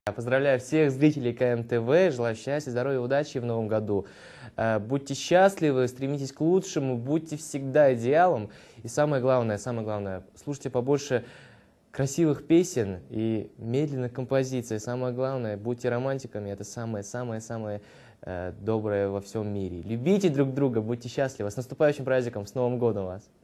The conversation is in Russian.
Поздравляю всех зрителей КМ-ТВ, желаю счастья, здоровья, удачи в новом году. Будьте счастливы, стремитесь к лучшему, будьте всегда идеалом. И самое главное, слушайте побольше красивых песен и медленных композиций. Самое главное, будьте романтиками, это самое-самое-самое доброе во всем мире. Любите друг друга, будьте счастливы. С наступающим праздником, с Новым годом вас!